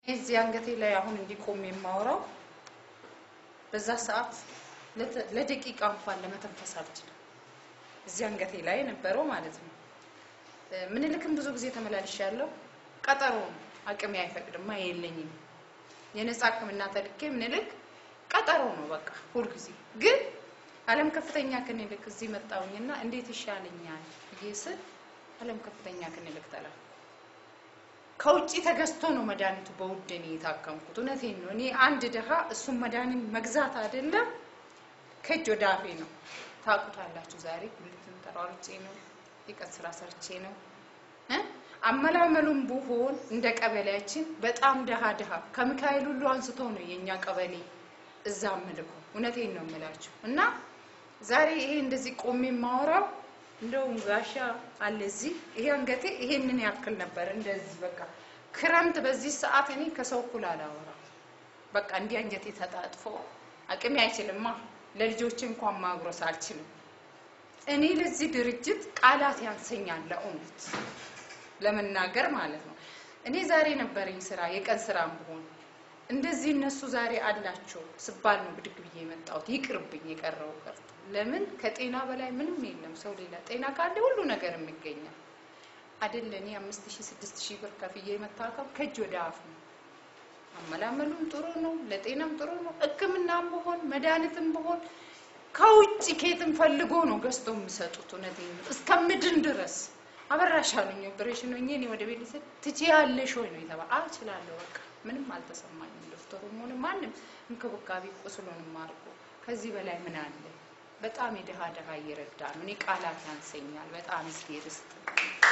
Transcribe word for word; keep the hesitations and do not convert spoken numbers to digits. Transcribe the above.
እዚህ አንገቴ ላይ አሁን እንዲቆም የማወራው በዛ ሰዓት ለደቂቃ እንኳን ለመተንፈስ አልችልም እዚህ አንገቴ ላይ ነበረው ማለት ነው ምን ልክም ብዙ ጊዜ ተመላልሻለሁ ቀጠሮ አቅም አይፈቅድም አይየለኝም የነጻ ህክምና ተልኬ ምን ልክ ቀጠሮ ነው በቃ ሁሉ ጊዜ ግን ዓለም ከፍተኛ ከነልክ እዚህ መጣውኝና እንዴት ይሻለኛል ይስል ዓለም ከፍተኛ ከነልክ ተላ ከውጪ ተገዝቶ ነው መድኃኒቱ በውድኔ የታከምኩት እውነቴን ነው እኔ አንድ ደሃ እሱ መድኃኒት መግዛት አይደለም ከጆዳፌ ነው ታቁታላችሁ ዛሬ ሁሉም ተራርጬ ነው ይቀስራ ሰርቼ ነው እ አመላመሉም ቡሆን እንደ ቀበሌያችን በጣም ደሃ ደሃ ከሚካኤል ሁሉ አንስቶ ነው የኛ ቀበሌ እዛም ልኮ እውነቴን ነው የምላችሁ እና ዛሬ ይሄ እንደዚህ ቆሜ ማወራው እንደው ጋሻ አለዚህ ይሄ አንገቴ ይሄንን ያክል ነበር እንደዚህ በቃ ክረምት በዚህ ሰዓት እኔ ከሰው ኩል አላወራ በቃ እንዲህ አንገቴ ተጣጥፎ አቅም አይችልማ ለልጆች እንኳን ማግሮስ አልችልም እኔ ለዚህ ድርጅት ቃላት ያንሰኛል ለኡምት ለመናገር ማለት ነው እኔ ዛሬ ነበርኝ ስራ የቀን ስራም ቢሆን እንደዚህ እነሱ ዛሬ አላቸው ስባል ነው ብድግ ብዬ የመጣሁት ይቅርብኝ የቀረው ቀርቶ ለምን ከጤና በላይ ምንም የለም ሰው ሌላ ጤና ካለ ሁሉ ነገር የሚገኛል አይደለኝ አምስት ሺህ ስድስት ሺህ ብር ከፍዬ መታከም ከጅ ወደ አፍ ነው አመላመሉም ጥሩ ነው ለጤናም ጥሩ ነው ህክምናም ቢሆን መድኃኒትም ቢሆን ከውጪ ከየትም ፈልጎ ነው ገዝቶ የሚሰጡት እነዚህ እስከምድን ድረስ አበራሻሉኝ ኦፕሬሽን ሆኜ እኔ ወደ ቤት ልስት ትጪያለሽ ወይ ነው ይተባ አልችላለሁ በቃ ምንም አልተሰማኝም ዶክተሩም ሆነ ማንንም እንክብካቤ ቁስሉንም ማርኮ ከዚህ በላይ ምን አለ በጣም የደሃ ደሃ ይረዳ ነው እኔ ቃላት ያንሰኛል በጣም እስኪርስ